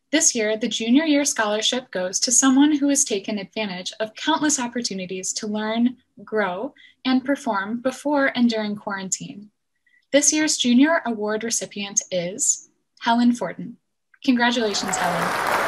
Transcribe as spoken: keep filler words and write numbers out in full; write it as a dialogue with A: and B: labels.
A: This year, the Junior Year Scholarship goes to someone who has taken advantage of countless opportunities to learn, grow, and perform before and during quarantine. This year's Junior Award recipient is Helen Fortin. Congratulations, Helen.